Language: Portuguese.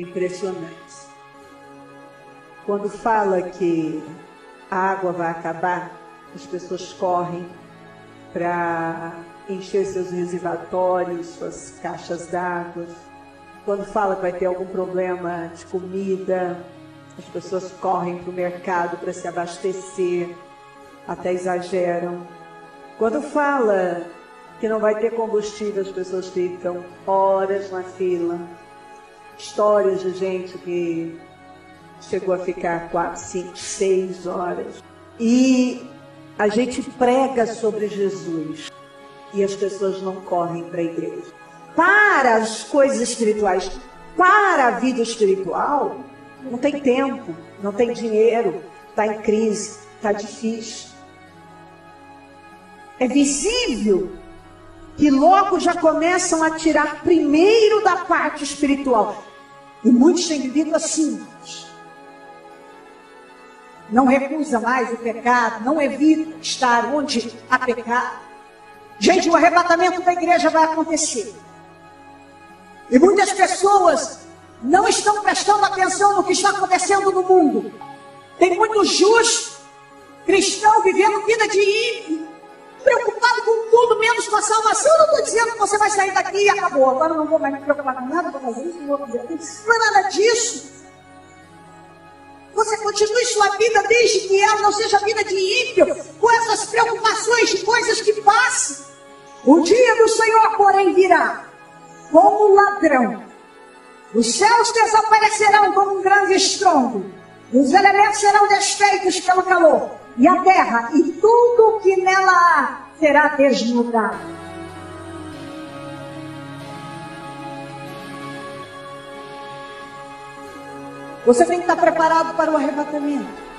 impressionante. Quando fala que a água vai acabar, as pessoas correm para encher seus reservatórios, suas caixas d'água. Quando fala que vai ter algum problema de comida, as pessoas correm para o mercado para se abastecer, até exageram. Quando fala que não vai ter combustível, as pessoas ficam horas na fila. Histórias de gente que chegou a ficar 4, 5, 6 horas. E a gente prega sobre Jesus e as pessoas não correm para a igreja. Para as coisas espirituais, para a vida espiritual, não tem tempo, não tem dinheiro, está em crise, está difícil. É visível que logo já começam a tirar primeiro da parte espiritual. E muitos têm vivido assim. Não recusa mais o pecado, não evita estar onde há pecado. Gente, o arrebatamento da igreja vai acontecer. E muitas pessoas não estão prestando atenção no que está acontecendo no mundo. Tem muito justo cristão vivendo vida de ímpio, preocupado com tudo, menos com a salvação. Eu não estou dizendo que você vai sair daqui e acabou. Agora eu não vou mais me preocupar com nada, vou fazer isso, não vou fazer aquilo. Não é nada disso. Você continue sua vida desde que ela não seja vida de ímpio, com essas preocupações de coisas que passam. O dia do Senhor, porém, virá como ladrão. Os céus desaparecerão como um grande estrondo. Os elementos serão desfeitos pelo calor. E a terra e tudo que nela há será desnudado. Você tem que estar preparado para o arrebatamento.